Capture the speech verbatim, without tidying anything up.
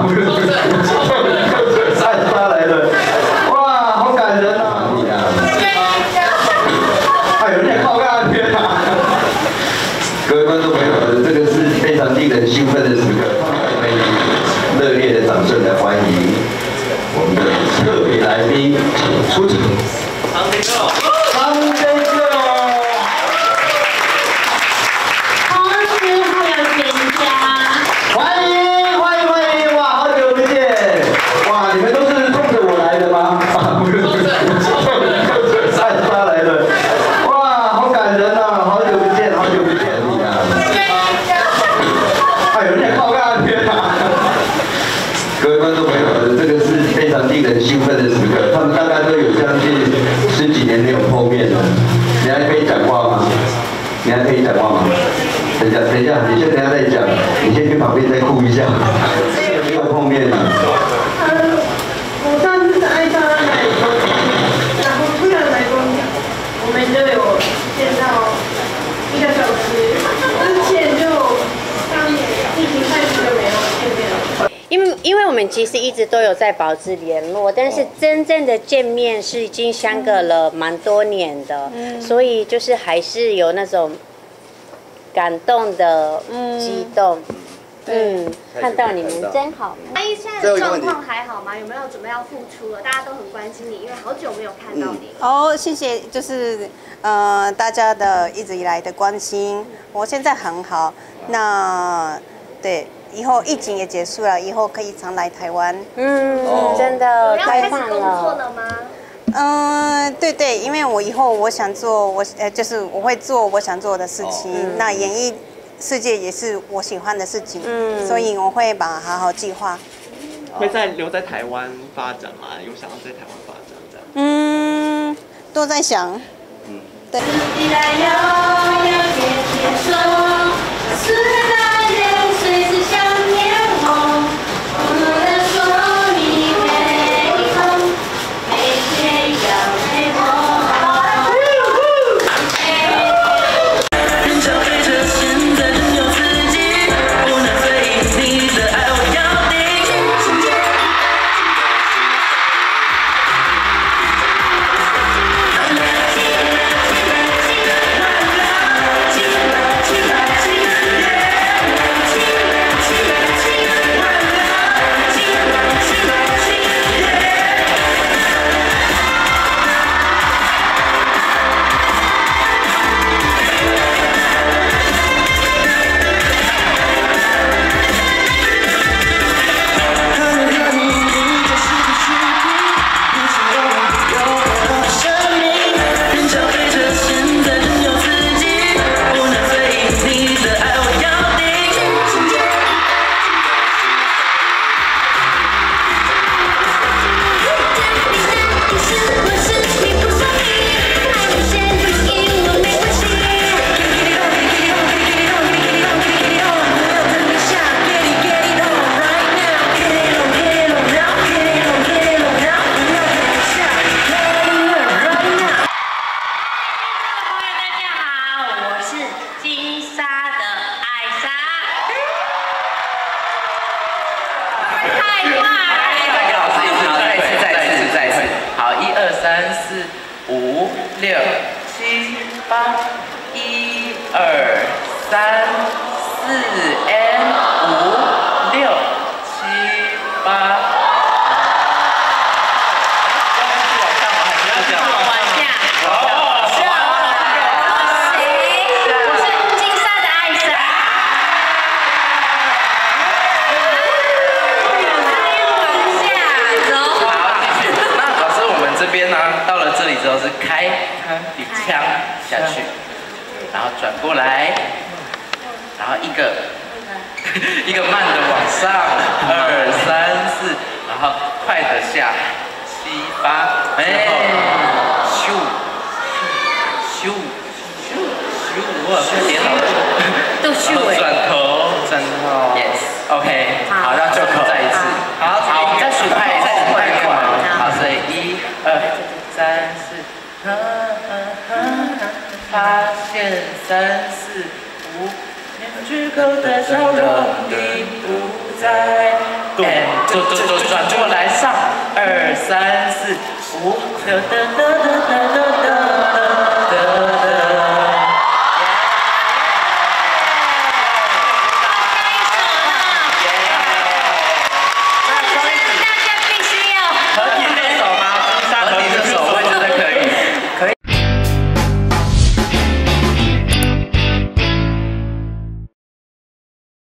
爱沙来的，哇，好感人啊！哎呦，你也靠干天啊！各位观众朋友，这个是非常令人兴奋的时刻，可以热烈的掌声来欢迎我们的特别来宾出场。张天佑，张天佑， 同时还有全家， 欢迎欢迎欢迎！哇，好久不见！哇，你们都是冲着我来的吗？啊，不是，爱沙来的，哇，好感人啊！好久不见，好久不见你啊！哎呦，你也靠干天啊！各位观众朋友，这个是非常令人兴奋的时刻，他们大概都有将近十几年没有碰面了。你还可以讲话吗？你还可以讲话吗？等一下，等一下，你先等一下再讲，你先去旁边再哭一下。没有碰面了。 我上次在爱沙拉那里，然后突然来公讲，我们就有见到一个小时，之前就当年疫情开始就没有见面了。 因为因为我们其实一直都有在保持联络，但是真正的见面是已经相隔了蛮多年的，嗯、所以就是还是有那种感动的激动。嗯，嗯看到你们真好。 阿姨现在的状况还好吗？有没有准备要复出了？大家都很关心你，因为好久没有看到你。 哦，谢谢，就是呃大家的一直以来的关心，我现在很好。那对。以后疫情也结束了，以后可以常来台湾。 嗯，哦、真的开放了。要开始工作了吗？ 嗯，对对，因为我以后我想做，我呃就是我会做我想做的事情。哦、那演艺世界也是我喜欢的事情，嗯，所以我会把好好计划。 会再留在台湾发展吗？有想要在台湾发展这样？ 嗯，都在想。嗯，对。 三四五六七八，一二三四 N 五六七八。要继续往上吗？还是要这样？往下。往下。不行，我是金莎的艾莎。往下走。好，继续。那老师，我们这边呢，到了这里之后是开比枪下去，然后转过来，然后一个一个慢的往上，二三四，然后快的下，七八，哎，咻咻咻咻，哇，点好了，都咻哎，转头转头 ，yes，OK， 好，那就再一次，好，好，再数拍，再数拍过来，好，所以一二三四。发现三四五，面具口的笑容已不在。 哎，走走走，转过来上，二三四五，哒哒哒哒哒哒。